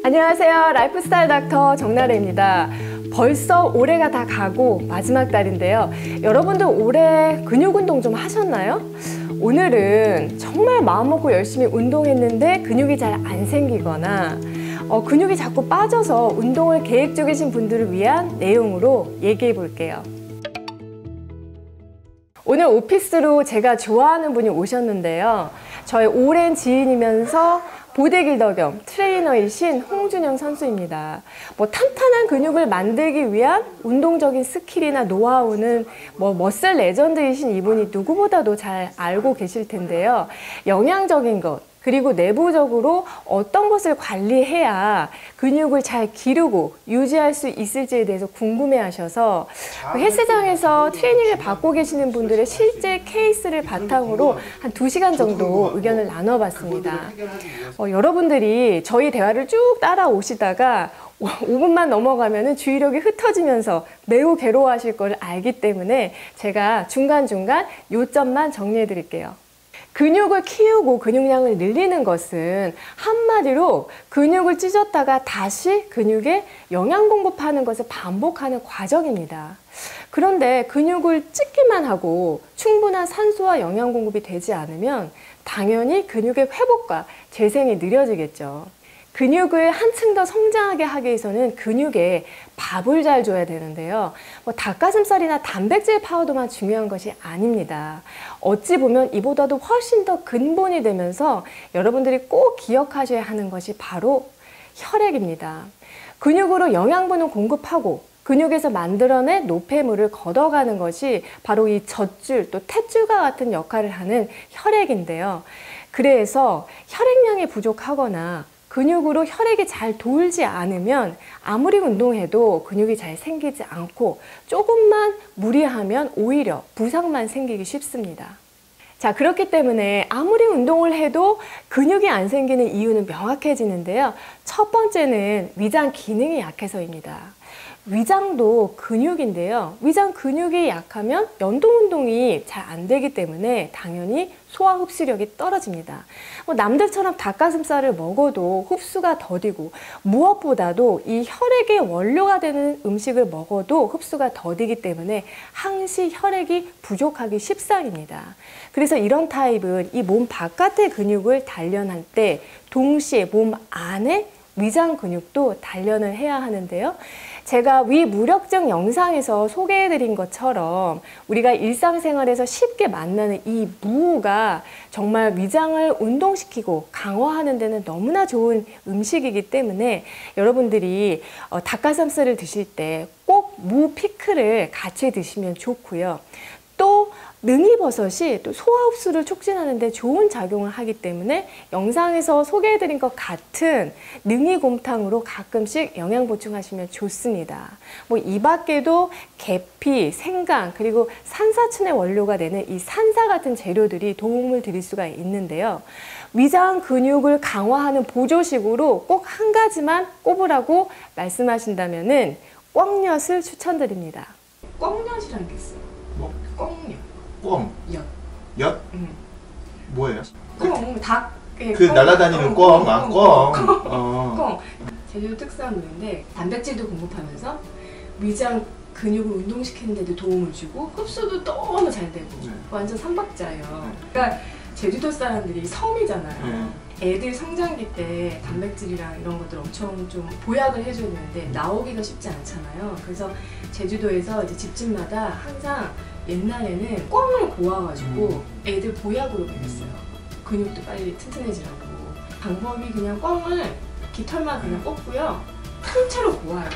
안녕하세요. 라이프스타일 닥터 정나래입니다. 벌써 올해가 다 가고 마지막 달인데요. 여러분들 올해 근육 운동 좀 하셨나요? 오늘은 정말 마음먹고 열심히 운동했는데 근육이 잘 안 생기거나 근육이 자꾸 빠져서 운동을 계획 중이신 분들을 위한 내용으로 얘기해 볼게요. 오늘 오피스로 제가 좋아하는 분이 오셨는데요. 저의 오랜 지인이면서 보디빌더 겸 트레이너이신 홍준영 선수입니다. 탄탄한 근육을 만들기 위한 운동적인 스킬이나 노하우는 머슬 레전드이신 이분이 누구보다도 잘 알고 계실 텐데요. 영양적인 것, 그리고 내부적으로 어떤 것을 관리해야 근육을 잘 기르고 유지할 수 있을지에 대해서 궁금해하셔서 헬스장에서 트레이닝을 받고 계시는 분들의 실제 케이스를 바탕으로 한 2시간 정도 의견을 나눠봤습니다. 여러분들이 저희 대화를 쭉 따라오시다가 5분만 넘어가면 주의력이 흩어지면서 매우 괴로워하실 걸 알기 때문에 제가 중간중간 요점만 정리해 드릴게요. 근육을 키우고 근육량을 늘리는 것은 한마디로 근육을 찢었다가 다시 근육에 영양 공급하는 것을 반복하는 과정입니다. 그런데 근육을 찢기만 하고 충분한 산소와 영양 공급이 되지 않으면 당연히 근육의 회복과 재생이 느려지겠죠. 근육을 한층 더 성장하게 하기 위해서는 근육에 밥을 잘 줘야 되는데요. 닭가슴살이나 단백질 파우더만 중요한 것이 아닙니다. 어찌 보면 이보다도 훨씬 더 근본이 되면서 여러분들이 꼭 기억하셔야 하는 것이 바로 혈액입니다. 근육으로 영양분을 공급하고 근육에서 만들어낸 노폐물을 걷어가는 것이 바로 이 젖줄 또 탯줄과 같은 역할을 하는 혈액인데요. 그래서 혈액량이 부족하거나 근육으로 혈액이 잘 돌지 않으면 아무리 운동해도 근육이 잘 생기지 않고 조금만 무리하면 오히려 부상만 생기기 쉽습니다. 자, 그렇기 때문에 아무리 운동을 해도 근육이 안 생기는 이유는 명확해지는데요. 첫 번째는 위장 기능이 약해서입니다. 위장도 근육인데요. 위장 근육이 약하면 연동 운동이 잘 안 되기 때문에 당연히 소화 흡수력이 떨어집니다. 남들처럼 닭가슴살을 먹어도 흡수가 더디고 무엇보다도 이 혈액의 원료가 되는 음식을 먹어도 흡수가 더디기 때문에 항시 혈액이 부족하기 십상입니다. 그래서 이런 타입은 이 몸 바깥의 근육을 단련할 때 동시에 몸 안에 위장 근육도 단련을 해야 하는데요. 제가 위 무력증 영상에서 소개해드린 것처럼 우리가 일상생활에서 쉽게 만나는 이 무가 정말 위장을 운동시키고 강화하는 데는 너무나 좋은 음식이기 때문에 여러분들이 닭가슴살을 드실 때 꼭 무 피클을 같이 드시면 좋고요. 또 능이버섯이 또 소화 흡수를 촉진하는 데 좋은 작용을 하기 때문에 영상에서 소개해드린 것 같은 능이곰탕으로 가끔씩 영양 보충하시면 좋습니다. 이 밖에도 계피, 생강, 그리고 산사춘의 원료가 되는 이 산사 같은 재료들이 도움을 드릴 수가 있는데요. 위장 근육을 강화하는 보조식으로 꼭 한 가지만 꼽으라고 말씀하신다면은 꿩엿을 추천드립니다. 꿩엿이라는 게 있어요. 뭐? 꿩엿. 꿩. 엿. 엿? 뭐예요? 꿩. 닭. 그 날아다니는 꿩. 아, 꿩. 꿩. 제주도 특산 물인데 단백질도 공급하면서 위장 근육을 운동시키는 데도 도움을 주고 흡수도 너무 잘 되고 완전 삼박자예요. 그러니까 제주도 사람들이 섬이잖아요. 애들 성장기 때 단백질이랑 이런 것들 엄청 좀 보약을 해줘야 되는데 나오기가 쉽지 않잖아요. 그래서 제주도에서 이제 집집마다 항상 옛날에는 꿩을 고아가지고 애들 보약으로 먹였어요. 근육도 빨리 튼튼해지라고. 방법이 그냥 꿩을 깃털만 그냥 뽑고요. 통째로 고아요.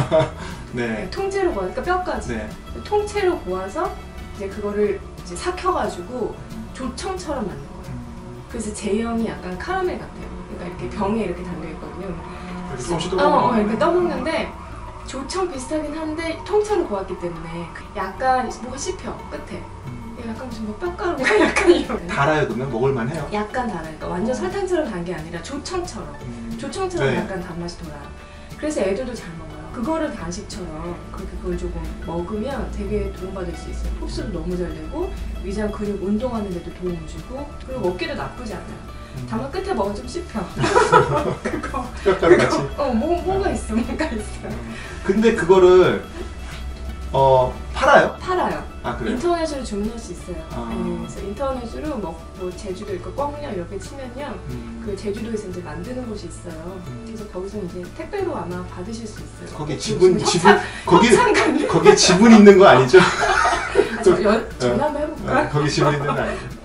네. 통째로 고아, 그러니까 뼈까지. 네. 통째로 고아서 이제 그거를 이제 삭혀가지고 조청처럼 만든 거예요. 그래서 제형이 약간 카라멜 같아요. 그러니까 이렇게 병에 이렇게 달려있거든요. 조금씩 떠먹는 이렇게 떠먹는데 조청 비슷하긴 한데 통째로 고았기 때문에 약간 뭐가 씹혀, 끝에. 약간 무슨 뼈가루가 약간 이런. 달아요, 그러면? 먹을만 해요? 약간 달아요. 그러니까 완전 설탕처럼 단 게 아니라 조청처럼. 조청처럼 네. 약간 단맛이 돌아요. 그래서 애들도 잘 먹어요. 그거를 간식처럼 그걸 조금 먹으면 되게 도움받을 수 있어요. 흡수도 너무 잘 되고 위장 근육 운동하는 데도 도움을 주고 그리고 먹기도 나쁘지 않아요. 다만 끝에 뭐가 좀 씹혀. 그거. 뼈가루 같이. 뭔가 있어, 뭔가 있어. 근데 그거를 팔아요? 팔아요. 아 그래요? 인터넷으로 주문할 수 있어요. 아. 네, 그래서 인터넷으로 뭐 제주도 있고 꽝냥 이렇게 치면요, 그 제주도에서 이제 만드는 곳이 있어요. 그래서 거기서 이제 택배로 아마 받으실 수 있어요. 거기 지금 거기 지분 있는 거 아니죠? 전화 한번 해볼까? 거기 지분 있는 거 아니죠?